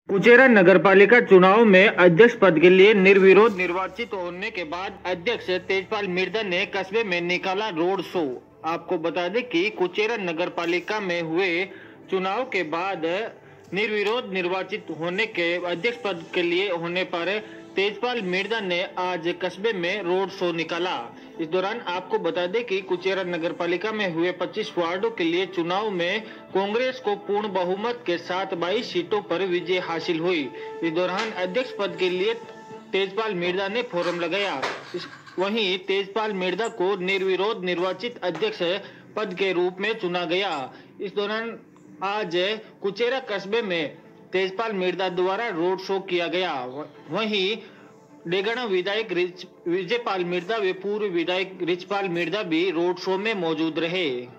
कुचेरा नगरपालिका चुनाव में अध्यक्ष पद के लिए निर्विरोध निर्वाचित होने के बाद अध्यक्ष तेजपाल मिर्जा ने कस्बे में निकाला रोड शो। आपको बता दें कि कुचेरा नगरपालिका में हुए चुनाव के बाद निर्विरोध निर्वाचित होने के अध्यक्ष पद के लिए होने पर तेजपाल मिर्जा ने आज कस्बे में रोड शो निकाला। इस दौरान आपको बता दें कि कुचेरा नगरपालिका में हुए 25 वार्डों के लिए चुनाव में कांग्रेस को पूर्ण बहुमत के साथ 22 सीटों पर विजय हासिल हुई। इस दौरान अध्यक्ष पद के लिए तेजपाल मिर्जा ने फोरम लगाया। वहीं तेजपाल मिर्जा को निर्विरोध निर्वाचित अध्यक्ष पद के रूप में चुना गया। इस दौरान आज कुचेरा कस्बे में तेजपाल मिर्जा द्वारा रोड शो किया गया। वहीं डेगाना विधायक विजयपाल मिर्जा व पूर्व विधायक रिचपाल मिर्जा भी रोड शो में मौजूद रहे।